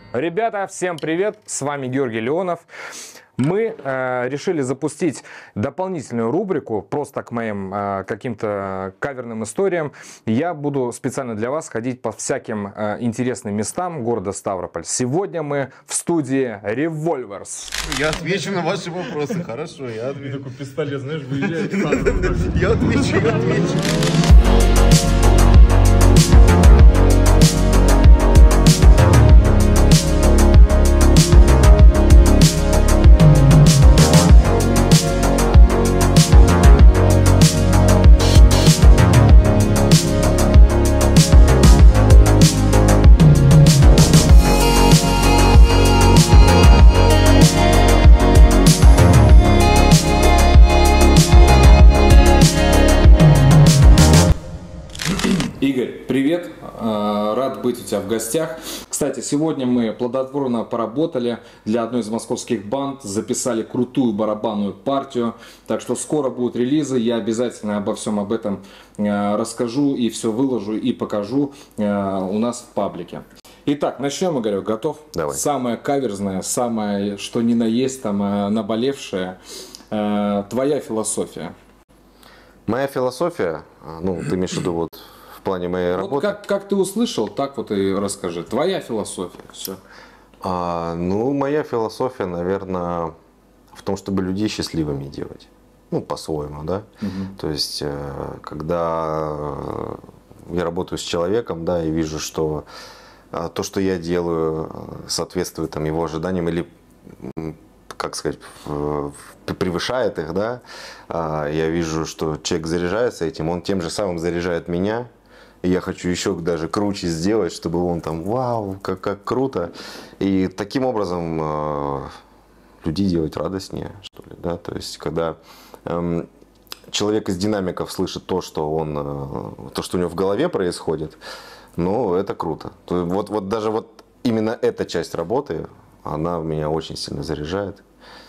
Ребята, всем привет! С вами Георгий Леонов. Мы решили запустить дополнительную рубрику просто к моим каким-то каверным историям. Я буду специально для вас ходить по всяким интересным местам города Ставрополь. Сегодня мы в студии Revolvers. Я отвечу на ваши вопросы, хорошо, я отвечу. Такой пистолет, знаешь, выезжает. Я отвечу. Игорь, привет! Рад быть у тебя в гостях. Кстати, сегодня мы плодотворно поработали для одной из московских банд, записали крутую барабанную партию, так что скоро будут релизы, я обязательно обо всем об этом расскажу и все выложу и покажу у нас в паблике. Итак, начнем, Игорь, готов? Давай. Самое каверзное, самое, что ни на есть, там, наболевшее, твоя философия. Моя философия, ну, ты имеешь в виду вот в плане моей работы? Вот как ты услышал, так вот и расскажи. Твоя философия, все. Ну, моя философия, наверное, в том, чтобы людей счастливыми делать. Ну, по-своему, да. То есть, когда я работаю с человеком, да, и вижу, что то, что я делаю, соответствует там, его ожиданиям или, как сказать, превышает их, да, я вижу, что человек заряжается этим, он тем же самым заряжает меня. И я хочу еще даже круче сделать, чтобы он там, вау, как круто. И таким образом людей делать радостнее, что ли, да. То есть, когда человек из динамиков слышит то, что у него в голове происходит, ну, это круто. Вот даже вот именно эта часть работы, она меня очень сильно заряжает.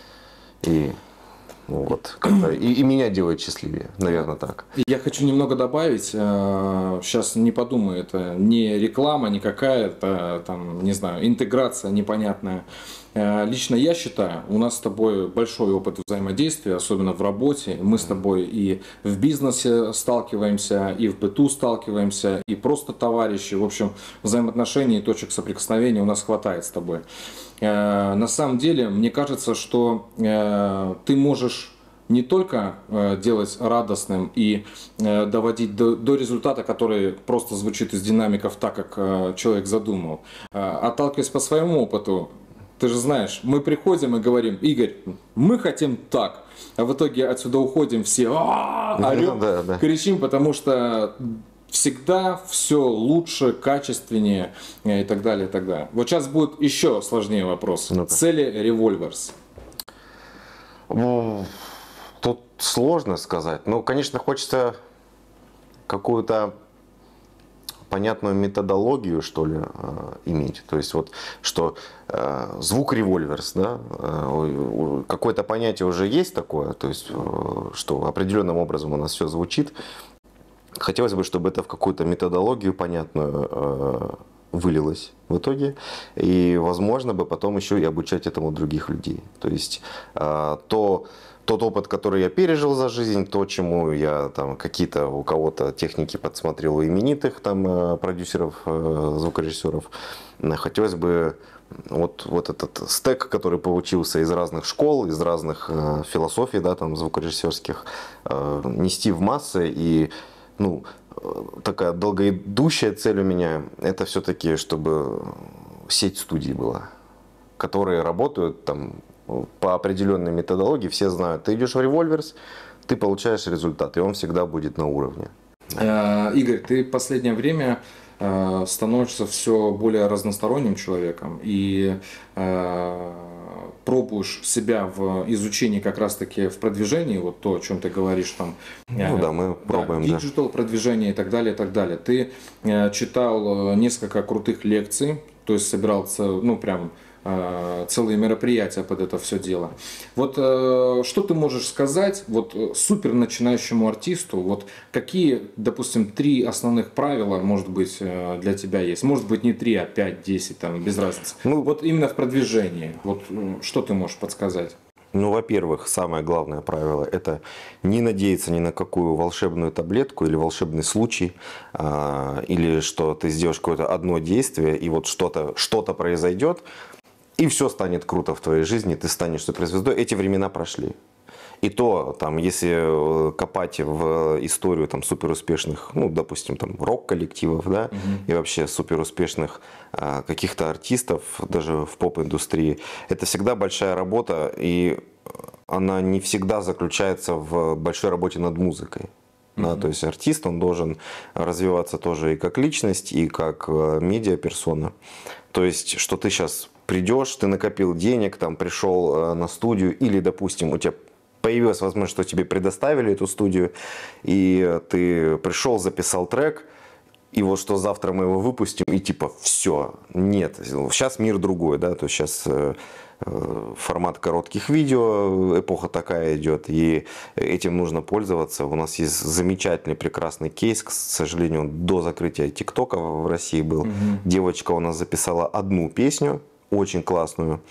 И вот, и меня делает счастливее, наверное, так. Я хочу немного добавить, сейчас не подумай, это не реклама никакая-то, там, не знаю, интеграция непонятная. Лично я считаю, у нас с тобой большой опыт взаимодействия, особенно в работе. Мы с тобой и в бизнесе сталкиваемся, и в быту сталкиваемся, и просто товарищи. В общем, взаимоотношений и точек соприкосновения у нас хватает с тобой. На самом деле, мне кажется, что ты можешь не только делать радостным и доводить до результата, который просто звучит из динамиков так, как человек задумал. Отталкиваясь по своему опыту, ты же знаешь, мы приходим и говорим: Игорь, мы хотим так. А в итоге отсюда уходим все, орем, кричим, потому что всегда все лучше, качественнее и так далее, и так далее. Вот сейчас будет еще сложнее вопрос. Цели Revolvers. Тут сложно сказать. Ну, конечно, хочется какую-то понятную методологию, что ли, иметь. То есть, вот, что звук Revolvers, да, какое-то понятие уже есть такое, то есть, что определенным образом у нас все звучит. Хотелось бы, чтобы это в какую-то методологию понятную вылилось в итоге. И, возможно, бы потом еще и обучать этому других людей. То есть, тот опыт, который я пережил за жизнь, то, чему я там какие-то у кого-то техники подсмотрел у именитых там продюсеров, звукорежиссеров, хотелось бы вот этот стек, который получился из разных школ, из разных философий, да, там звукорежиссерских, нести в массы. И, ну, такая долгоидущая цель у меня, это все-таки, чтобы сеть студий была, которые работают там по определенной методологии. Все знают, ты идешь в Revolvers, ты получаешь результат, и он всегда будет на уровне. Игорь, ты в последнее время становишься все более разносторонним человеком и пробуешь себя в изучении как раз-таки в продвижении, вот то, о чем ты говоришь, там, ну да, мы пробуем, диджитал продвижение и так далее, и так далее. Ты читал несколько крутых лекций, то есть собирался, ну, прям целые мероприятия под это все дело. Вот что ты можешь сказать вот супер начинающему артисту, вот какие, допустим, 3 основных правила, может быть, для тебя есть? Может быть, не 3, а 5, 10, там, без разницы. Ну, вот именно в продвижении, вот что ты можешь подсказать? Ну, во-первых, самое главное правило – это не надеяться ни на какую волшебную таблетку или волшебный случай, или что ты сделаешь какое-то одно действие, и вот что-то произойдет, и все станет круто в твоей жизни, ты станешь суперзвездой. Эти времена прошли. И то, там, если копать в историю там, суперуспешных, ну, допустим, там, рок-коллективов, да, и вообще суперуспешных каких-то артистов, даже в поп-индустрии, это всегда большая работа, и она не всегда заключается в большой работе над музыкой. Да, то есть артист, он должен развиваться тоже и как личность, и как медиаперсона. То есть, что ты сейчас придешь, ты накопил денег, там, пришел на студию, или, допустим, у тебя появилась возможность, что тебе предоставили эту студию, и ты пришел, записал трек, и вот что завтра мы его выпустим, и типа все, нет, сейчас мир другой, да, то есть сейчас формат коротких видео, эпоха такая идет, и этим нужно пользоваться. У нас есть замечательный, прекрасный кейс, к сожалению, он до закрытия ТикТока в России был. Девочка у нас записала одну песню, очень классную.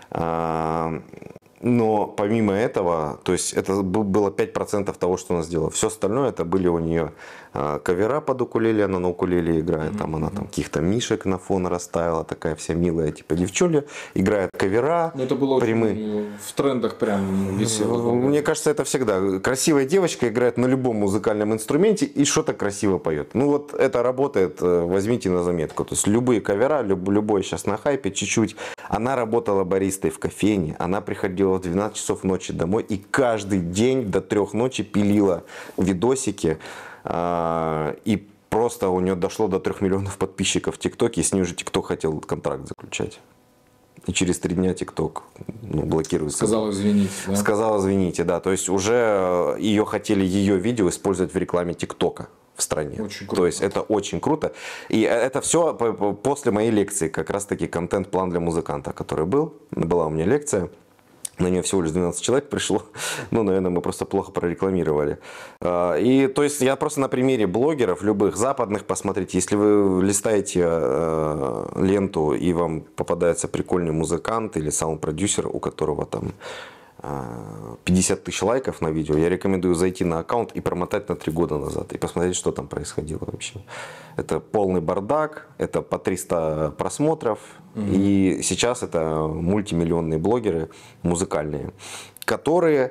Но помимо этого, то есть это было 5% того, что она сделала. Все остальное это были у нее кавера под укулеле, она на укулеле играет, там она там каких-то мишек на фон расставила, такая вся милая, типа девчуля, играет кавера. Но это было прямые. Очень в трендах прям висело. Мне кажется, это всегда. Красивая девочка играет на любом музыкальном инструменте и что-то красиво поет. Ну вот это работает, возьмите на заметку. То есть любые кавера, любой сейчас на хайпе чуть-чуть. Она работала баристой в кофейне, она приходила в 12 часов ночи домой и каждый день до 3 ночи пилила видосики. И просто у нее дошло до 3 миллионов подписчиков в ТикТоке, и с ней уже ТикТок хотел контракт заключать. И через 3 дня ТикТок блокирует. Сказала извините. Да? Сказала извините, да. То есть уже ее хотели ее видео использовать в рекламе ТикТока в стране. Очень круто. То есть это очень круто. И это все после моей лекции, как раз таки контент-план для музыканта, который была у меня лекция. На нее всего лишь 12 человек пришло. Ну, наверное, мы просто плохо прорекламировали. И то есть я просто на примере блогеров, любых западных, посмотрите. Если вы листаете ленту и вам попадается прикольный музыкант или саунд-продюсер, у которого там 50 тысяч лайков на видео, я рекомендую зайти на аккаунт и промотать на 3 года назад и посмотреть, что там происходило вообще. Это полный бардак, это по 300 просмотров, и сейчас это мультимиллионные блогеры музыкальные, которые,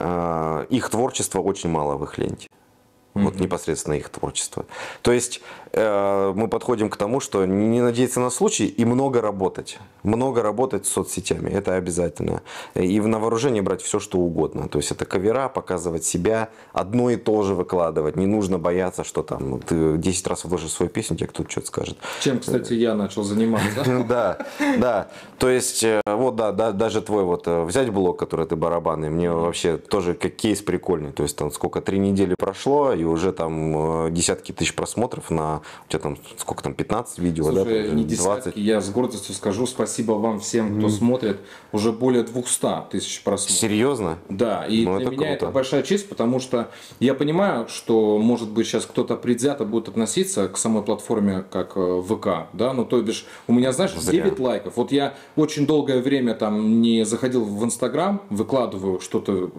их творчества очень мало в их ленте. Вот непосредственно их творчество. То есть мы подходим к тому, что не надеяться на случай и много работать. Много работать с соцсетями. Это обязательно. И на вооружение брать все, что угодно. То есть это кавера, показывать себя, одно и то же выкладывать. Не нужно бояться, что там ты 10 раз вложишь свою песню, тебе кто-то что-то скажет. Чем, кстати, я начал заниматься. Да, да. То есть, вот да, даже твой вот взять блог, который ты барабанный, мне вообще тоже как кейс прикольный. То есть там сколько, 3 недели прошло, и уже там десятки тысяч просмотров на, у тебя там сколько там, 15 видео, слушай, да? не десятки, я с гордостью скажу, спасибо вам всем, кто смотрит, уже более 200 тысяч просмотров. Серьезно? Да, и Ну, для это меня круто. это большая честь, потому что я понимаю, что, может быть, сейчас кто-то предвзято будет относиться к самой платформе как ВК, да, ну, то бишь, у меня, знаешь, Зря. 9 лайков, вот я очень долгое время там не заходил в Инстаграм, выкладываю что-то,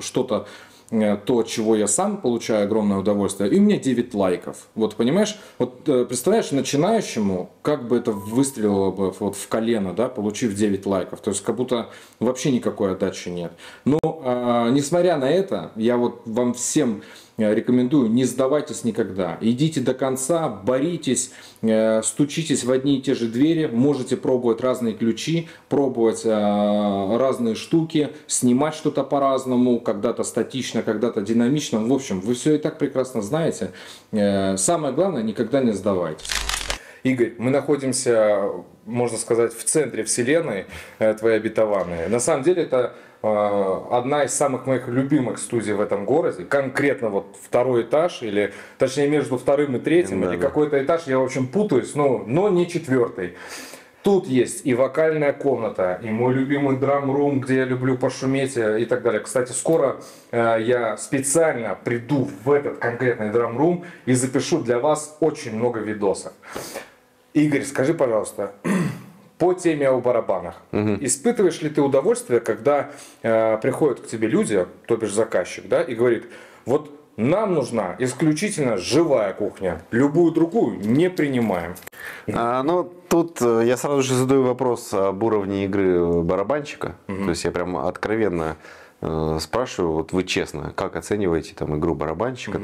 то, от чего я сам получаю огромное удовольствие, и у меня 9 лайков. Вот понимаешь, вот представляешь, начинающему, как бы это выстрелило бы вот в колено, да, получив 9 лайков. То есть как будто вообще никакой отдачи нет. Но несмотря на это, я вот вам всем рекомендую, не сдавайтесь никогда. Идите до конца, боритесь, стучитесь в одни и те же двери, можете пробовать разные ключи, пробовать разные штуки, снимать что-то по-разному, когда-то статично, когда-то динамично. В общем, вы все и так прекрасно знаете. Самое главное, никогда не сдавайтесь. Игорь, мы находимся, можно сказать, в центре вселенной твоей обетованной. На самом деле это одна из самых моих любимых студий в этом городе. Конкретно вот 2-й этаж, или точнее между 2-м и 3-м, или какой-то этаж, я в общем путаюсь, но не 4-й. Тут есть и вокальная комната, и мой любимый драм-рум, где я люблю пошуметь и так далее. Кстати, скоро я специально приду в этот конкретный драм-рум и запишу для вас очень много видосов. Игорь, скажи, пожалуйста, по теме о барабанах. Испытываешь ли ты удовольствие, когда приходят к тебе люди, то бишь заказчик, да, и говорит, вот нам нужна исключительно живая кухня, любую другую не принимаем. Ну, тут я сразу же задаю вопрос об уровне игры барабанщика. То есть я прям откровенно спрашиваю, вот вы честно, как оцениваете там игру барабанщика?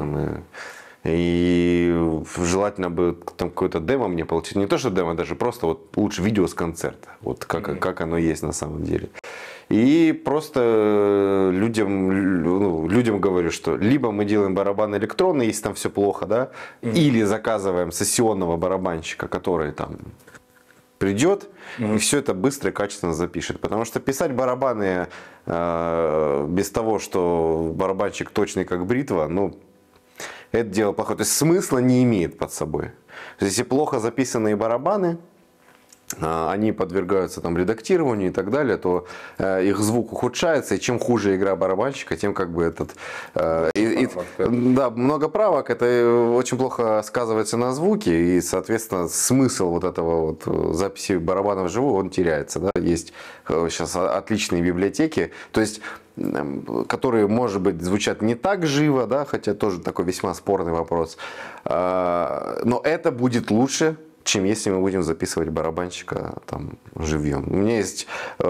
И желательно бы там какое-то демо мне получить. Не то, что демо, даже просто вот лучше видео с концерта. Вот как оно есть на самом деле. И просто людям говорю, что либо мы делаем барабан электронный, если там все плохо, да, или заказываем сессионного барабанщика, который там придет и все это быстро и качественно запишет. Потому что писать барабаны без того, что барабанщик точный как бритва, ну, это дело плохое. То есть смысла не имеет под собой. То есть, если плохо записанные барабаны, они подвергаются там редактированию и так далее, то их звук ухудшается, и чем хуже игра барабанщика, тем как бы этот... да, много правок, это очень плохо сказывается на звуке, и, соответственно, смысл вот этого вот записи барабана вживую, он теряется. Да? Есть сейчас отличные библиотеки, то есть которые, может быть, звучат не так живо, да, хотя тоже такой весьма спорный вопрос, но это будет лучше, чем если мы будем записывать барабанщика там живьем. У меня есть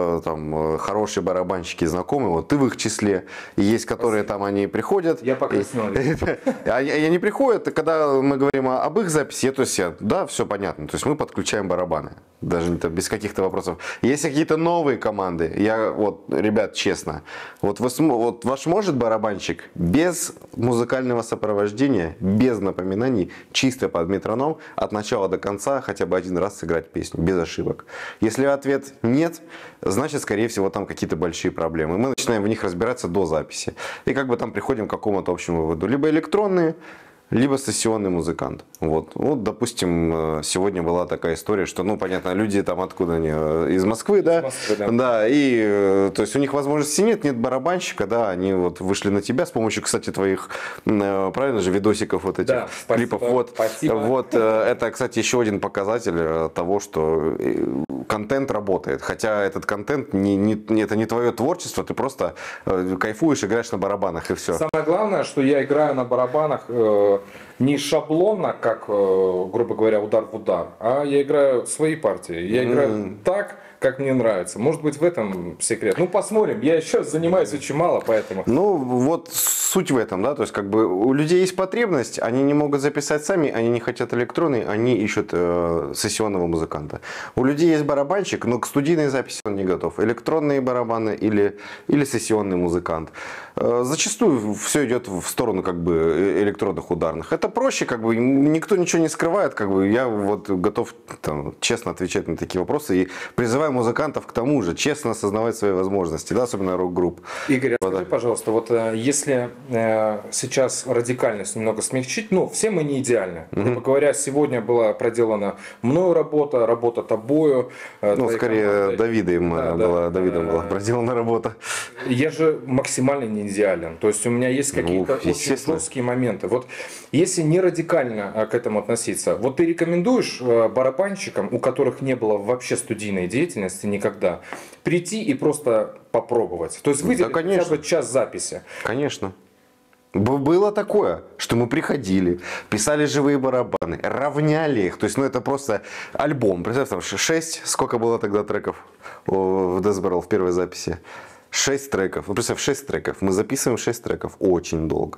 там хорошие барабанщики знакомые, вот ты в их числе, и есть, которые там они приходят. Я покраснел. И они приходят, и когда мы говорим об их записи, то есть да, все понятно, то есть мы подключаем барабаны, даже без каких-то вопросов. Есть какие-то новые команды, ребят, честно, вот ваш может барабанщик без музыкального сопровождения, без напоминаний, чисто под метроном, от начала до конца, хотя бы один раз сыграть песню, без ошибок. Если ответ нет, значит, скорее всего, там какие-то большие проблемы. Мы начинаем в них разбираться до записи. И как бы там приходим к какому-то общему выводу. Либо электронные, либо сессионный музыкант. Вот, допустим, сегодня была такая история, что, ну, понятно, люди там откуда они, из Москвы, да? Да, и, то есть, у них возможности нет барабанщика, да, они вот вышли на тебя с помощью, кстати, твоих, правильно же, видосиков вот этих, да, клипов. Спасибо. Вот, это, кстати, еще один показатель того, что контент работает, хотя этот контент это не твое творчество, ты просто кайфуешь, играешь на барабанах и все. Самое главное, что я играю на барабанах не шаблонно, как, грубо говоря, удар в удар, а я играю свои партии. Я играю так, как мне нравится. Может быть, в этом секрет. Ну, посмотрим. Я еще занимаюсь очень мало, поэтому... Ну, вот суть в этом, да, то есть, как бы, у людей есть потребность, они не могут записать сами, они не хотят электронный, они ищут сессионного музыканта. У людей есть барабанщик, но к студийной записи он не готов. Электронные барабаны или сессионный музыкант. Зачастую все идет в сторону, как бы, электронных ударных. Это проще, как бы, никто ничего не скрывает, как бы, я вот готов там, честно отвечать на такие вопросы и призываю музыкантов к тому же, честно осознавать свои возможности, да, особенно рок-групп. Игорь, скажи, пожалуйста, вот если сейчас радикальность немного смягчить, ну, все мы не идеальны. Грубо говоря, сегодня была проделана мною работа тобою. Ну, скорее, Давидом была проделана работа. Я же максимально не идеален. То есть у меня есть какие-то очень жесткие моменты. Вот если не радикально к этому относиться, вот ты рекомендуешь барабанщикам, у которых не было вообще студийной деятельности никогда, прийти и просто попробовать? То есть выделить хотя бы час записи. Конечно. Было такое, что мы приходили, писали живые барабаны, равняли их. То есть, ну, это просто альбом. Представь, там 6, сколько было тогда треков в Death Barrel в первой записи? 6 треков. Ну, представь, 6 треков. Мы записываем 6 треков очень долго.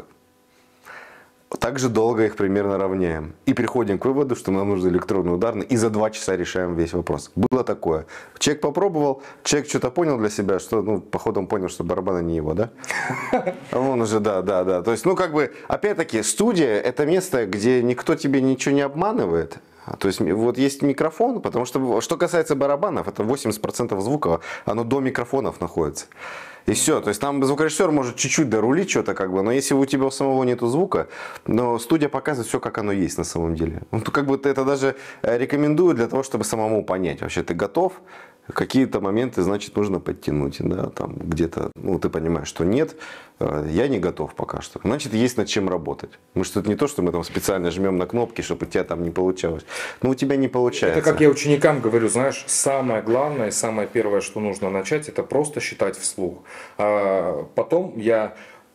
Так же долго их примерно равняем. И приходим к выводу, что нам нужен электронный ударный. И за 2 часа решаем весь вопрос. Было такое. Человек попробовал, человек что-то понял для себя, что, ну, походу он понял, что барабаны не его, да? Он уже, да. То есть, ну, как бы, опять-таки, студия — это место, где никто тебе ничего не обманывает. То есть вот есть микрофон, потому что касается барабанов, это 80% звука, оно до микрофонов находится. И все. То есть там звукорежиссер может чуть-чуть дорулить что-то, как бы, но если у тебя у самого нету звука, но студия показывает все, как оно есть на самом деле. Ну, как бы это даже рекомендую для того, чтобы самому понять, вообще ты готов. Какие-то моменты, значит, нужно подтянуть, да, там где-то, ну, ты понимаешь, что нет, я не готов пока что. Значит, есть над чем работать. Потому что это не то, что мы там специально жмем на кнопки, чтобы у тебя там не получалось. Но у тебя не получается. Это как я ученикам говорю, знаешь, самое главное, самое первое, что нужно начать, это просто считать вслух. Потом я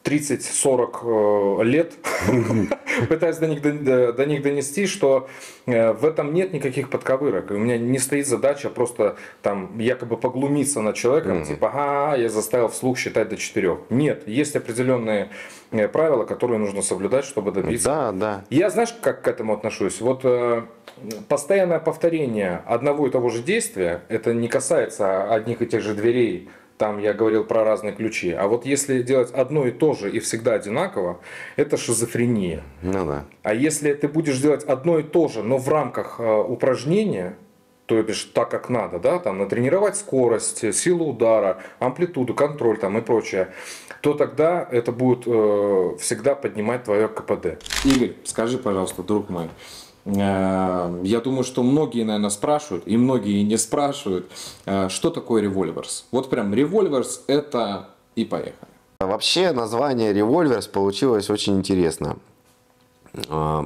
30-40 лет пытаюсь до них донести, что в этом нет никаких подковырок. У меня не стоит задача просто там якобы поглумиться над человеком, типа, ага, я заставил вслух считать до 4. Нет, есть определенные правила, которые нужно соблюдать, чтобы добиться. Да, да. Я, знаешь, как к этому отношусь? Вот постоянное повторение одного и того же действия, это не касается одних и тех же дверей. Там я говорил про разные ключи. А вот если делать одно и то же и всегда одинаково, это шизофрения. Ну да. А если ты будешь делать одно и то же, но в рамках упражнения, то бишь так как надо, да, там натренировать скорость, силу удара, амплитуду, контроль там и прочее, то тогда это будет всегда поднимать твое КПД. Игорь, скажи, пожалуйста, друг мой, я думаю, что многие, наверное, спрашивают, и многие не спрашивают, что такое револьверс. Вот прям револьверс это и поехали. Вообще название револьверс получилось очень интересно. У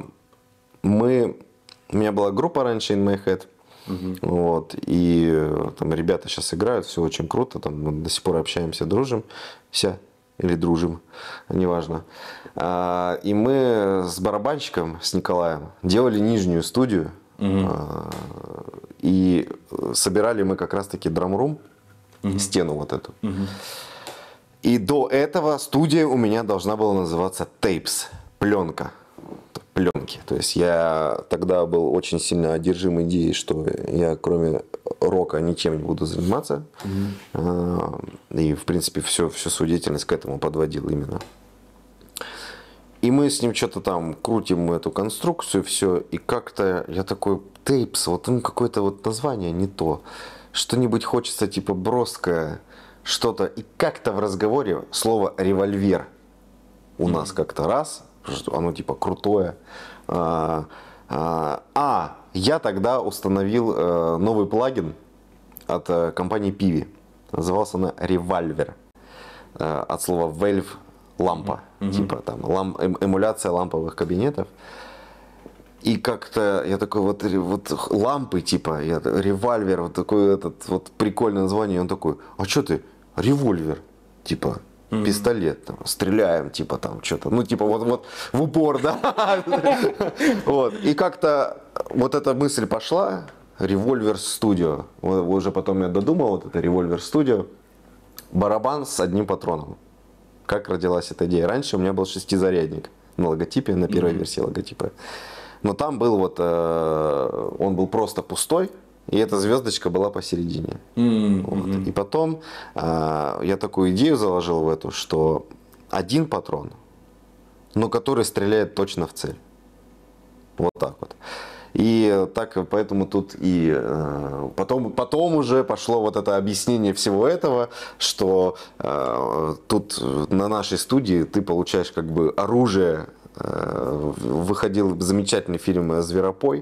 меня была группа раньше In My Head. Вот, и там ребята сейчас играют, все очень круто, там мы до сих пор общаемся, дружим, или дружим, неважно. И мы с барабанщиком, с Николаем, делали нижнюю студию. И собирали мы как раз-таки драм-рум, стену вот эту. И до этого студия у меня должна была называться Tapes, пленка. Пленки. То есть я тогда был очень сильно одержим идеей, что я кроме рока ничем не буду заниматься. И в принципе всю свою деятельность к этому подводил именно. И мы с ним что-то там крутим эту конструкцию, все, и как-то я такой, Тейпс, вот какое-то вот название не то. Что-нибудь хочется типа броское, что-то. И как-то в разговоре слово револьвер у нас как-то раз, что оно типа крутое. Я тогда установил новый плагин от компании Pivi. Назывался она Revolver. От слова valve лампа. Типа там эмуляция ламповых кабинетов. И как-то я такой вот лампы типа, револьвер, вот такой этот вот прикольное название. И он такой, а что ты? Револьвер. Типа. Пистолет, там, стреляем, типа там что-то, ну типа вот в упор, да, вот, и как-то вот эта мысль пошла, Revolver Studio, уже потом я додумал, вот это Revolver Studio, барабан с одним патроном. Как родилась эта идея? Раньше у меня был 6-зарядник на логотипе, на первой версии логотипа, но там был вот, он был просто пустой. И эта звездочка была посередине. Вот. И потом я такую идею заложил в эту, что один патрон, но который стреляет точно в цель. Вот так вот. И так, поэтому тут и потом уже пошло вот это объяснение всего этого, что тут на нашей студии ты получаешь как бы оружие. Выходил замечательный фильм «Зверопой».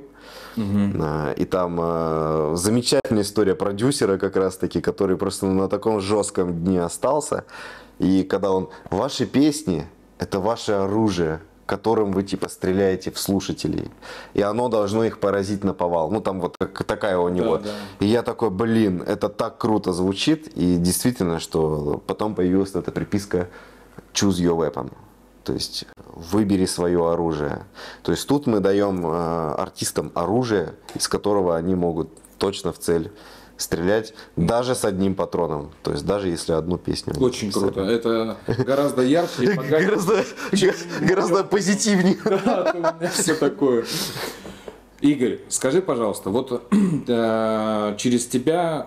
И там замечательная история продюсера как раз таки, который просто на таком жестком дне остался. И когда он, ваши песни это ваше оружие, которым вы типа стреляете в слушателей. И оно должно их поразить наповал. Ну там вот такая у него. Да, да. И я такой, блин, это так круто звучит. И действительно, что потом появилась эта приписка choose your weapon. То есть выбери свое оружие. То есть тут мы даем артистам оружие, из которого они могут точно в цель стрелять, даже с одним патроном. То есть даже если одну песню. Очень круто. Это гораздо ярче и гораздо позитивнее. Да, у меня все такое. Игорь, скажи, пожалуйста, вот через тебя,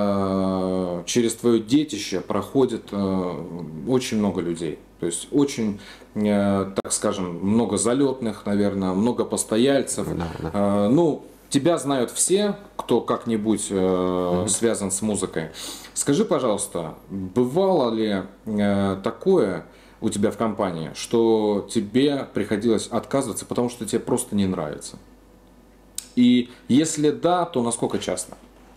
через твое детище проходит очень много людей. То есть очень, так скажем, много залетных, наверное, много постояльцев. Да. Ну, тебя знают все, кто как-нибудь связан с музыкой. Скажи, пожалуйста, бывало ли такое у тебя в компании, что тебе приходилось отказываться, потому что тебе просто не нравится? И если да, то насколько часто?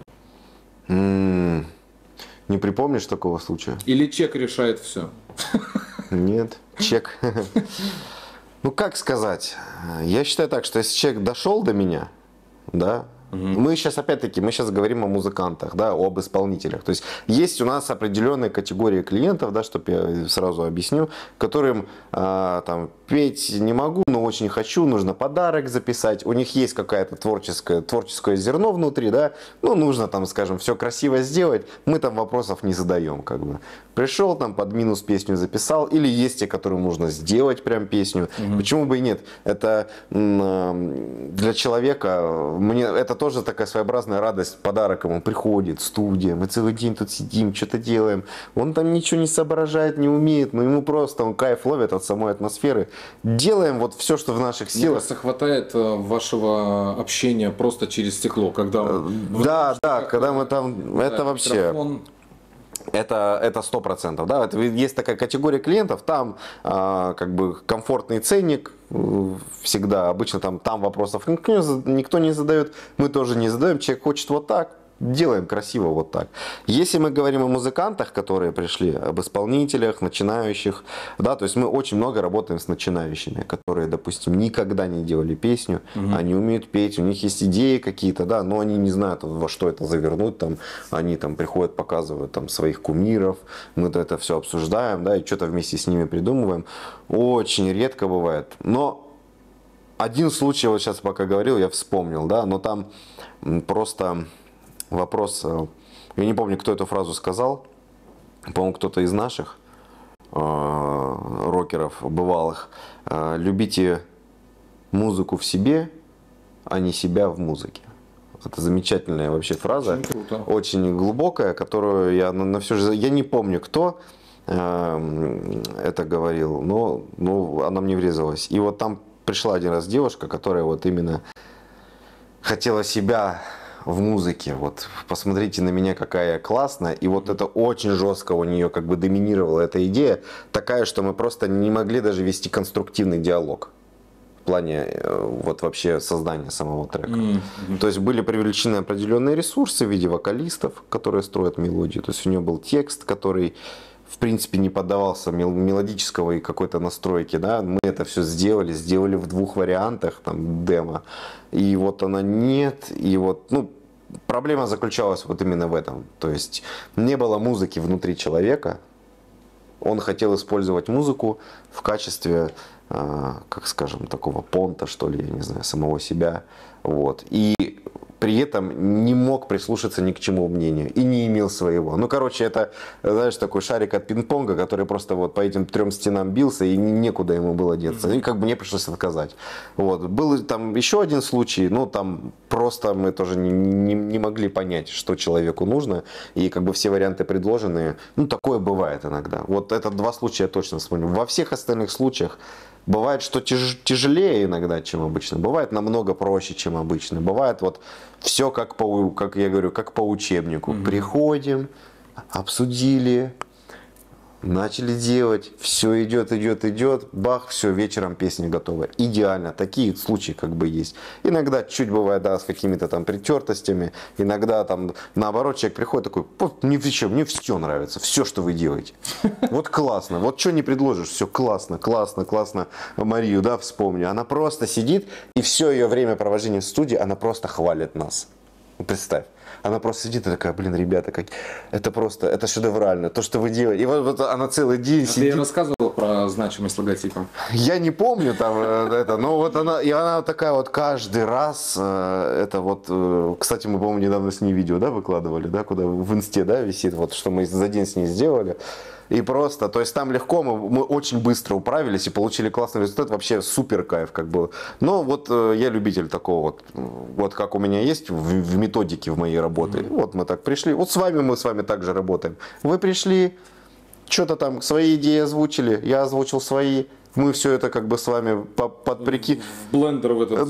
Не припомнишь такого случая? Или чек решает все? Нет, чек. Ну, как сказать? Я считаю так, что если человек дошел до меня, да, мы сейчас, опять-таки, мы сейчас говорим о музыкантах, да, об исполнителях. То есть есть у нас определенные категории клиентов, да, чтобы я сразу объясню, которым там петь не могу, но очень хочу, нужно подарок записать. У них есть какое-то творческое зерно внутри, да, ну, нужно там, скажем, все красиво сделать, мы там вопросов не задаем, как бы. Пришел там под минус песню записал, или есть те, которым нужно сделать прям песню. Почему бы и нет? Это для человека, мне это тоже такая своеобразная радость, подарок ему приходит, студия, мы целый день тут сидим, что-то делаем. Он там ничего не соображает, не умеет, но ему просто он кайф ловит от самой атмосферы. Делаем вот все, что в наших силах. Мне кажется, хватает вашего общения просто через стекло, когда... Да, когда мы там, это вообще... Это 100%. Да? Это есть такая категория клиентов, там как бы комфортный ценник всегда. Обычно там вопросов никто не задает, мы тоже не задаем. Человек хочет вот так, делаем красиво вот так. Если мы говорим о музыкантах, которые пришли, об исполнителях, начинающих, да, то есть мы очень много работаем с начинающими, которые, допустим, никогда не делали песню, они умеют петь, у них есть идеи какие-то, да, но они не знают, во что это завернуть, там, они там приходят, показывают там своих кумиров, мы это все обсуждаем, да, и что-то вместе с ними придумываем. Очень редко бывает, но один случай, вот сейчас пока говорил, я вспомнил, да, но там просто... Вопрос, я не помню, кто эту фразу сказал, по-моему, кто-то из наших рокеров бывалых. Любите музыку в себе, а не себя в музыке. Это замечательная вообще фраза, очень глубокая, которую я на все же, я не помню, кто это говорил, но она мне врезалась. И вот там пришла один раз девушка, которая вот именно хотела себя в музыке, вот посмотрите на меня, какая я классная, и вот это очень жестко у нее как бы доминировала эта идея, такая, что мы просто не могли даже вести конструктивный диалог в плане вот вообще создания самого трека. То есть были привлечены определенные ресурсы в виде вокалистов, которые строят мелодию, то есть у нее был текст, который в принципе не поддавался мелодического и какой-то настройки, да, мы это все сделали в двух вариантах, там, демо, и вот она нет, и вот, ну, проблема заключалась вот именно в этом, то есть не было музыки внутри человека, он хотел использовать музыку в качестве, как скажем, такого понта, что ли, я не знаю, самого себя, вот, и при этом не мог прислушаться ни к чему мнению и не имел своего. Ну, короче, это, знаешь, такой шарик от пинг-понга, который просто вот по этим 3 стенам бился и некуда ему было деться. И как бы мне пришлось отказать. Вот. Был там еще один случай, ну, там просто мы тоже не могли понять, что человеку нужно. И как бы все варианты предложенные, ну, такое бывает иногда. Вот это 2 случая я точно вспомню. Во всех остальных случаях бывает, что тяжелее иногда, чем обычно. Бывает намного проще, чем обычно. Бывает вот все как я говорю, как по учебнику. Приходим, обсудили, начали делать, все идет, бах, все, вечером песня готова. Идеально. Такие случаи как бы есть. Иногда чуть бывает, да, с какими-то там притертостями. Иногда там наоборот человек приходит такой, мне все нравится, все, что вы делаете. Вот классно, вот что не предложишь, все классно. Марию, да, вспомню. Она просто сидит, и все ее время провождения в студии, она просто хвалит нас. Представь. Она просто сидит и такая, блин, ребята, это просто, это шедеврально, то, что вы делаете. И вот она целый день сидит. Ты рассказывал про значимость логотипа? Я не помню там это, но вот она такая вот каждый раз, это вот, кстати, мы, по-моему, недавно с ней видео, да, выкладывали, да, куда в инсте, да, висит, вот, что мы за день с ней сделали. И просто, то есть там легко, мы очень быстро управились и получили классный результат, вообще супер кайф как бы. Но вот я любитель такого вот как у меня есть в методике в моей работе. Вот мы так пришли, вот мы с вами также работаем. Вы пришли, что-то там, свои идеи озвучили, я озвучил свои, мы все это как бы с вами под прикид. В блендер в этот.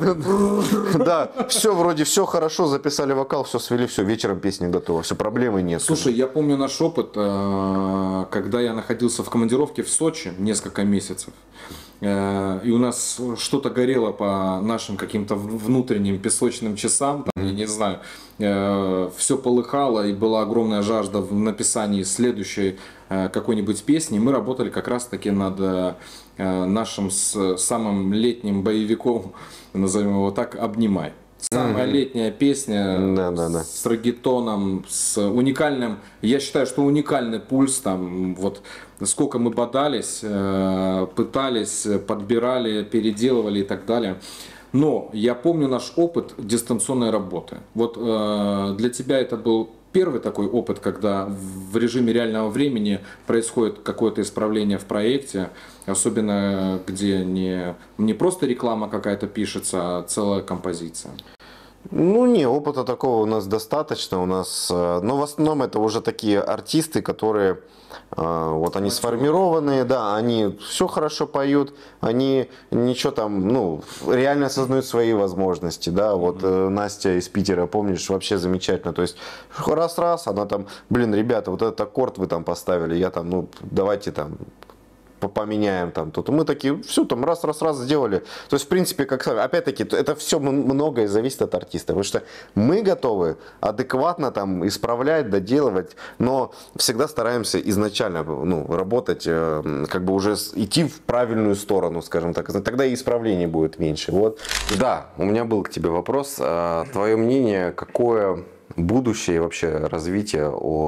Да, все вроде, все хорошо, записали вокал, все свели, все, вечером песня готова, все, проблемы нет. Слушай, я помню наш опыт, когда я находился в командировке в Сочи несколько месяцев. И у нас что-то горело по нашим каким-то внутренним песочным часам, там, я не знаю, все полыхало, и была огромная жажда в написании следующей какой-нибудь песни. Мы работали как раз-таки над нашим самым летним боевиком, назовем его так, «Обнимай». Самая летняя песня с реггетоном, с уникальным, я считаю, что уникальный пульс, там, вот сколько мы бодались, пытались, подбирали, переделывали и так далее. Но я помню наш опыт дистанционной работы. Вот для тебя это был первый такой опыт, когда в режиме реального времени происходит какое-то исправление в проекте, особенно где не просто реклама какая-то пишется, а целая композиция. Ну, не, опыта такого у нас достаточно. У нас, но в основном это уже такие артисты, которые вот они сформированные, да, они все хорошо поют, они ничего там, ну, реально осознают свои возможности, да, вот Настя из Питера, помнишь, вообще замечательно, то есть раз-раз, она там, блин, ребята, вот этот аккорд вы там поставили, я там, ну, давайте там поменяем там тут. Мы такие, все там раз сделали. То есть, в принципе, как опять-таки, это все многое зависит от артиста. Потому что мы готовы адекватно там исправлять, доделывать, но всегда стараемся изначально, ну, работать, как бы уже идти в правильную сторону, скажем так. Тогда и исправлений будет меньше. Вот. Да, у меня был к тебе вопрос. Твое мнение, какое будущее и вообще развитие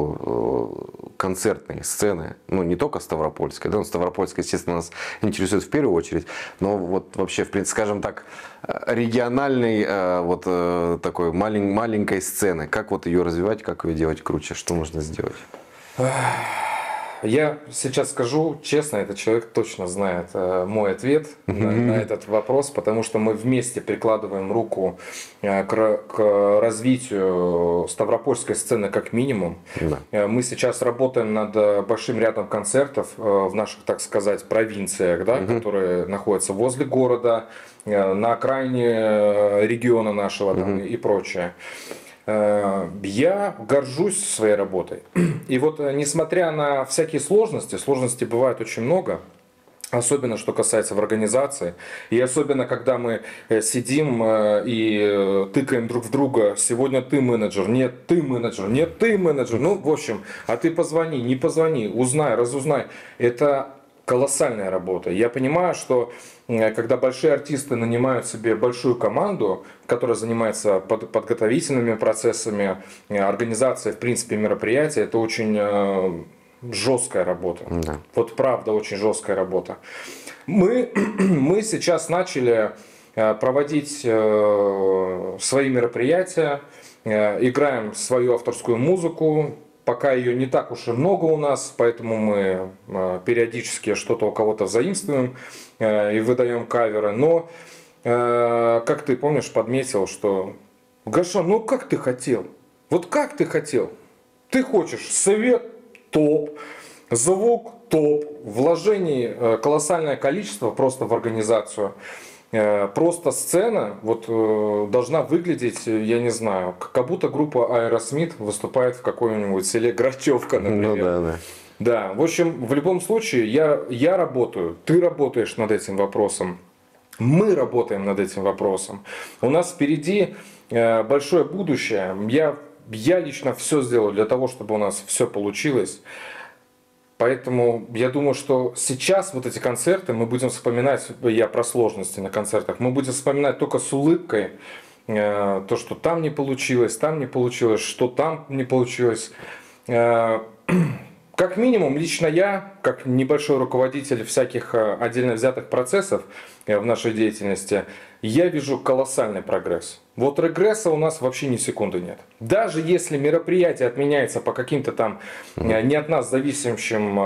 концертной сцены, ну не только Ставропольской, да, Ставропольская, естественно, нас интересует в первую очередь, но вот вообще, в принципе, скажем так, региональной вот такой маленькой сцены, как вот ее развивать, как ее делать круче, что нужно сделать? Я сейчас скажу честно, этот человек точно знает мой ответ на этот вопрос, потому что мы вместе прикладываем руку к развитию ставропольской сцены как минимум. Да. Мы сейчас работаем над большим рядом концертов в наших, так сказать, провинциях, да, которые находятся возле города, на окраине региона нашего там, и прочее. Я горжусь своей работой. И вот, несмотря на всякие сложности бывает очень много, особенно что касается в организации, и особенно когда мы сидим и тыкаем друг в друга: сегодня ты менеджер, нет, ты менеджер, нет, ты менеджер, ну, в общем, а ты позвони, не позвони, узнай, разузнай. Это колоссальная работа. Я понимаю, что когда большие артисты нанимают себе большую команду, которая занимается подготовительными процессами, организацией, в принципе, мероприятия, это очень жесткая работа. Да. Вот правда, очень жесткая работа. Мы сейчас начали проводить свои мероприятия, играем свою авторскую музыку. Пока ее не так уж и много у нас, поэтому мы периодически что-то у кого-то взаимствуем и выдаем каверы. Но, как ты помнишь, подметил, что Гошан, ну как ты хотел? Вот как ты хотел? Ты хочешь свет топ, звук топ, вложений колоссальное количество просто в организацию. Просто сцена вот должна выглядеть, я не знаю, как будто группа Aerosmith выступает в какой-нибудь селе Грачевка, например. Ну, да. Да, в общем, в любом случае, я работаю, ты работаешь над этим вопросом, мы работаем над этим вопросом. У нас впереди большое будущее. Я лично все сделаю для того, чтобы у нас все получилось. Поэтому я думаю, что сейчас вот эти концерты мы будем вспоминать, я про сложности на концертах, мы будем вспоминать только с улыбкой то, что там не получилось, что там не получилось. Как минимум, лично я, как небольшой руководитель всяких отдельно взятых процессов в нашей деятельности, я вижу колоссальный прогресс. Вот регресса у нас вообще ни секунды нет. Даже если мероприятие отменяется по каким-то там не от нас зависящим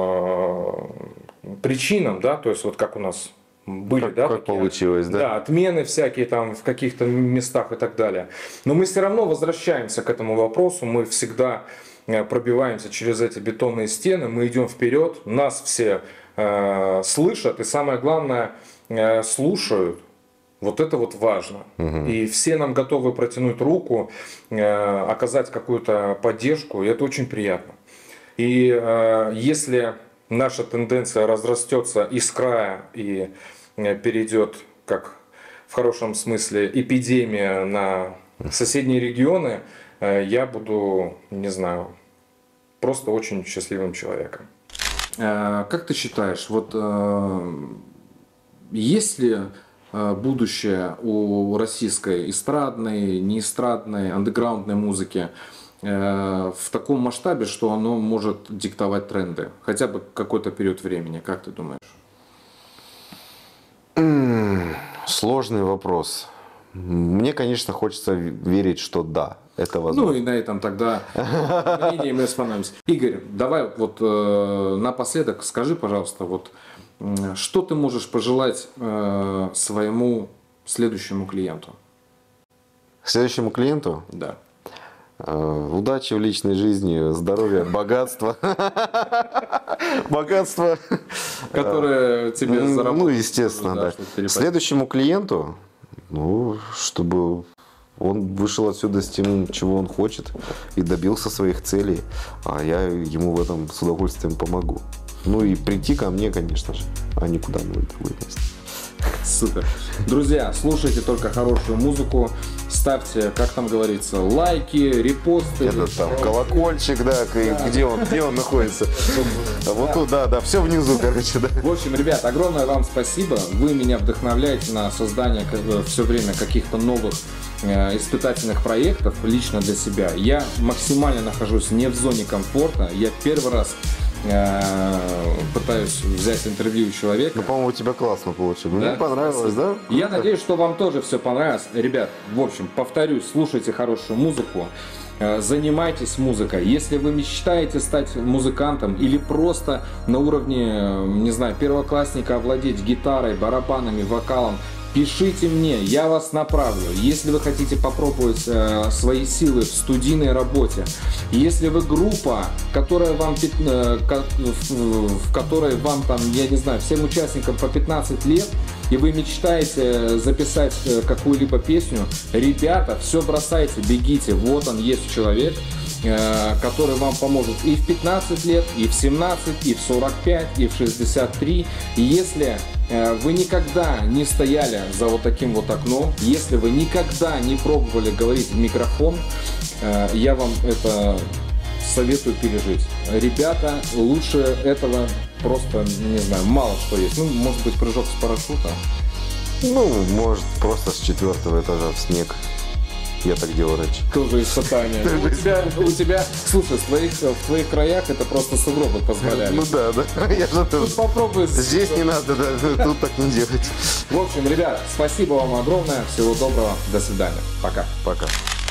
причинам, да, то есть вот как у нас были, как такие, получилось, да? Да, отмены всякие там в каких-то местах и так далее. Но мы все равно возвращаемся к этому вопросу, мы всегда пробиваемся через эти бетонные стены, мы идем вперед, нас все слышат и, самое главное, слушают. Вот это вот важно. И все нам готовы протянуть руку, оказать какую-то поддержку, и это очень приятно. И если наша тенденция разрастется из края и перейдет, как в хорошем смысле, эпидемия на соседние регионы, я буду, не знаю, просто очень счастливым человеком. Как ты считаешь, вот есть ли будущее у российской эстрадной, неэстрадной, андеграундной музыки в таком масштабе, что оно может диктовать тренды? Хотя бы какой-то период времени, как ты думаешь? Сложный вопрос. Мне, конечно, хочется верить, что да, это возможно. Ну и на этом тогда мнение мы остановимся. Игорь, давай вот напоследок скажи, пожалуйста, вот что ты можешь пожелать своему следующему клиенту? Следующему клиенту? Да. Удачи в личной жизни, здоровья, богатства. Богатство. Которое тебе заработало. Ну, естественно, да. Следующему клиенту, ну, чтобы он вышел отсюда с тем, чего он хочет, и добился своих целей. А я ему в этом с удовольствием помогу. Ну и прийти ко мне, конечно же, а не куда-нибудь в другое место. Супер. Друзья, слушайте только хорошую музыку, ставьте, как там говорится, лайки, репосты. Это там колокольчик, да, где он находится. Вот тут, да, все внизу, короче, да. В общем, ребят, огромное вам спасибо. Вы меня вдохновляете на создание все время каких-то новых испытательных проектов лично для себя. Я максимально нахожусь не в зоне комфорта. Я первый раз пытаюсь взять интервью у человека. Ну, по-моему, у тебя классно получилось. Да? Мне понравилось, да? Я надеюсь, что вам тоже все понравилось. Ребят, в общем, повторюсь, слушайте хорошую музыку, занимайтесь музыкой. Если вы мечтаете стать музыкантом или просто на уровне, не знаю, первоклассника овладеть гитарой, барабанами, вокалом, пишите мне, я вас направлю. Если вы хотите попробовать свои силы в студийной работе, если вы группа, которая вам, в которой вам там, я не знаю, всем участникам по 15 лет, и вы мечтаете записать какую-либо песню, ребята, все бросайте, бегите, вот он есть человек, который вам поможет и в 15 лет, и в 17, и в 45, и в 63. И если вы никогда не стояли за вот таким вот окном, если вы никогда не пробовали говорить в микрофон, я вам это советую пережить. Ребята, лучше этого просто, не знаю, мало что есть. Ну, может быть, прыжок с парашюта. Ну, может, просто с 4-го этажа в снег. Я так делал раньше. Тоже испытание. У тебя, слушай, в твоих краях это просто сугробы позволяли. Ну да. Я же тут попробуй. Здесь не надо, да, тут так не делать. В общем, ребят, спасибо вам огромное. Всего доброго. До свидания. Пока. Пока.